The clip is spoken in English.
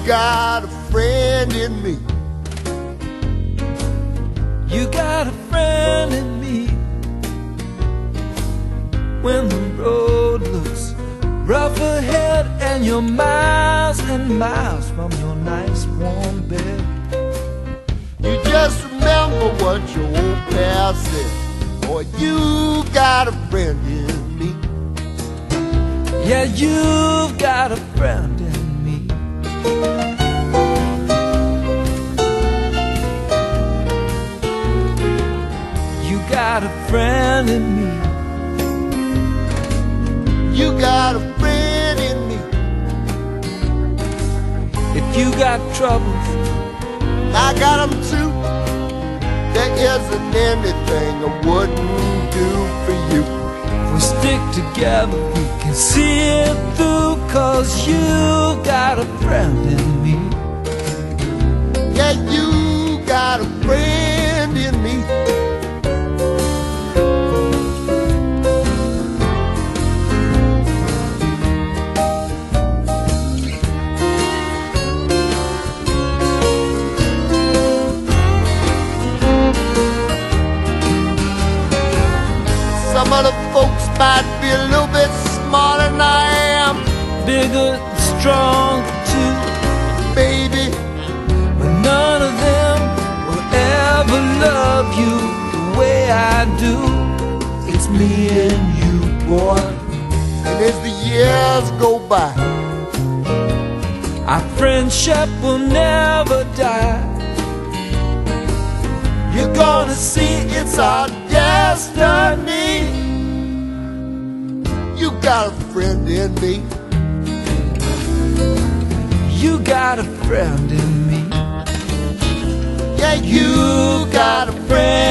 got a friend in me. You got a friend in me. When the road looks rough ahead and you're miles and miles from your nice warm bed, you just remember what your old past said. Boy, you got a friend in me. yeah, you've got a friend in me. You got a friend in me. You got a friend in me. If you got troubles, I got them too. There isn't anything I wouldn't do for you. if we stick together, we can see it through. 'Cause you got a friend in me. Yeah, you got a friend in me. Some other folks might be a little bit smarter than I am, Bigger and strong too, baby. but none of them will ever love you the way I do. It's me and you, boy. And as the years go by, Our friendship will never die. you're gonna see it's our destiny. You got a friend in me. You got a friend in me. Yeah, you got a friend